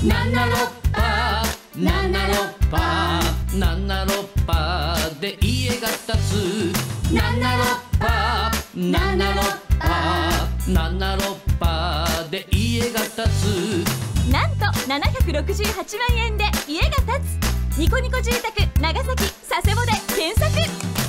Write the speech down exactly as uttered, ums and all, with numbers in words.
ななろっぱななろっぱななろっぱで家が建つ。ななろっぱななろっぱななろっぱで家が建つ。 なんとななひゃくろくじゅうはちまんえんで家が建つ。ニコニコ住宅長崎佐世保で検索。